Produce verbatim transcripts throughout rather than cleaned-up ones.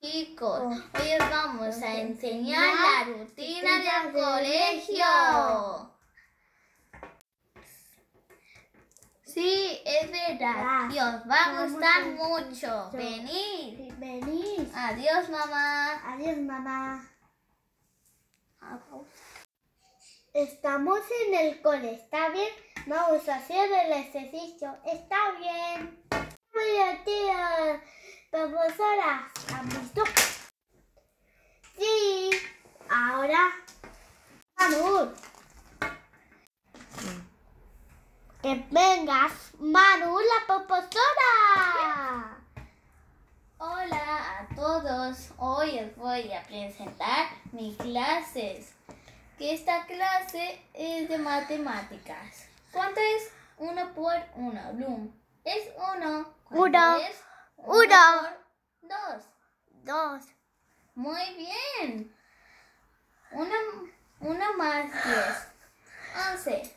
chicos, hoy os vamos a enseñar la rutina del colegio. Sí, es verdad, y os va a gustar mucho. Venid. Venid. Adiós, mamá. Adiós, mamá. Estamos en el cole, ¿está bien? Vamos a hacer el ejercicio, ¿está bien? Buenos días, profesora. ¿Han visto? Sí. Ahora, Manu. Que vengas, Manu, la profesora. Hola a todos, hoy os voy a presentar mis clases. Que esta clase es de matemáticas. ¿Cuánto es? Uno por uno, Bloom. Es uno. Uno. Es? Uno. Por dos. Dos. Muy bien. Uno, uno más diez. Once.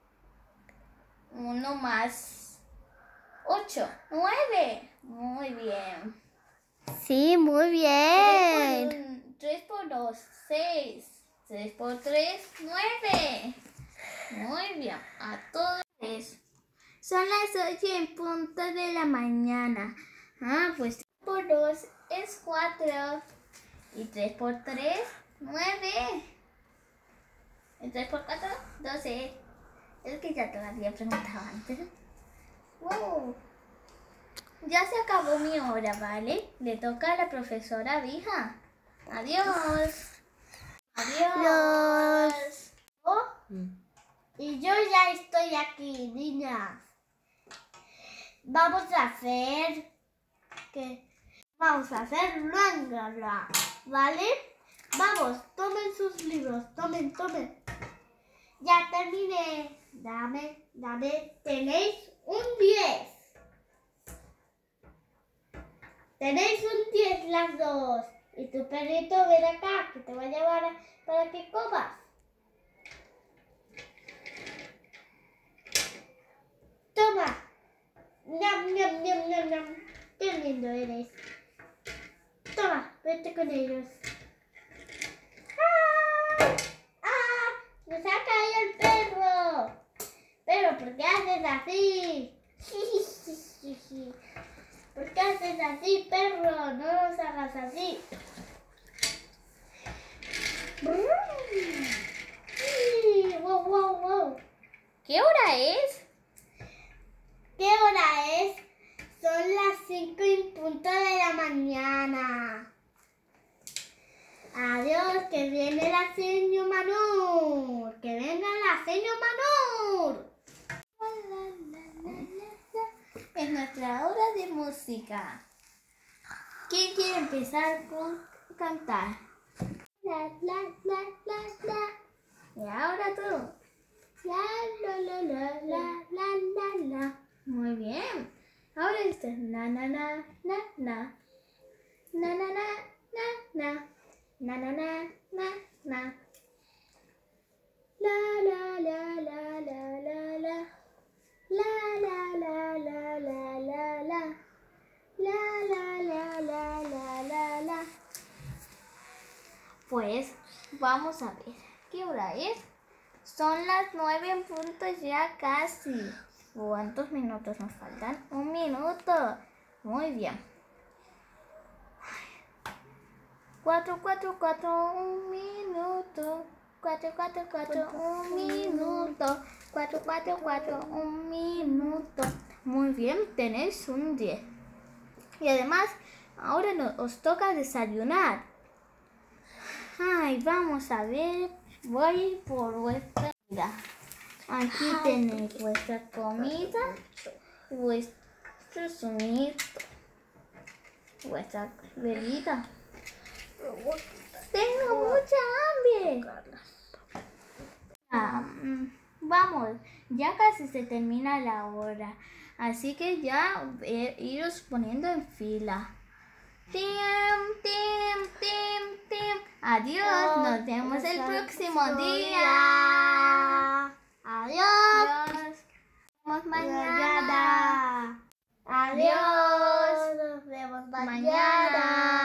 Uno más ocho. Nueve. Muy bien. Sí, muy bien. Tres por dos, seis. Tres por tres, nueve. Muy bien. A todos. Son las ocho en punto de la mañana. Ah, pues tres por dos es cuatro. Y tres por tres, nueve. Y tres por cuatro, doce. Es que ya te lo había preguntado antes. Wow. Ya se acabó mi hora, ¿vale? Le toca a la profesora Vija. Adiós. Adiós. Oh, y yo ya estoy aquí, niñas. Vamos a hacer que vamos a hacer bla, ¿vale? Vamos, tomen sus libros, tomen, tomen. Ya terminé. Dame, dame. Tenéis un diez. Tenéis un diez las dos. Y tu perrito, ven acá, que te voy a llevar a, para que comas. Toma. Ñam, ñam, ñam, ñam, ñam. Qué lindo eres. Toma, vete con ellos. ¡Ah! ¡Ah! ¡Me ha caído el perro! Pero, ¿por qué haces así? ¿Por qué haces así, perro? No nos hagas así. Wow, wow, wow. ¿Qué hora es? ¿Qué hora es? Son las cinco en punto de la mañana. Adiós, que viene la señor Manur. Que venga la señor Manur. Es nuestra hora de música. ¿Quién quiere empezar con cantar? La, la, la, la, la. Y ahora tú. La, la, la, la, la, la, la, la. Muy bien. Ahora esto es na, na, na, na, na. Na, na, na, na, na. Na, na, na, na, na. La, la, la, la, la, la, la. La, la, la, la, la, la, la. La, la, la, la, la, la, la. Pues vamos a ver. ¿Qué hora es? Son las nueve en punto ya casi. ¿Cuántos minutos nos faltan? Un minuto. Muy bien. Cuatro, cuatro, cuatro, un minuto. Cuatro, cuatro, cuatro, un minuto. Cuatro, cuatro, cuatro, un minuto. Muy bien, tenéis un diez. Y además, ahora no, os toca desayunar. Ay, vamos a ver. Voy por vuestra vida. Aquí tenéis vuestra comida y vuestro zumito. Vuestra bebida. Tengo mucha hambre. Ah, vamos, ya casi se termina la hora. Así que ya eh, iros poniendo en fila. Tim, tim, tim, tim. Adiós, nos vemos el próximo día. Adiós. Adiós. Nos vemos mañana. Adiós. Nos vemos mañana.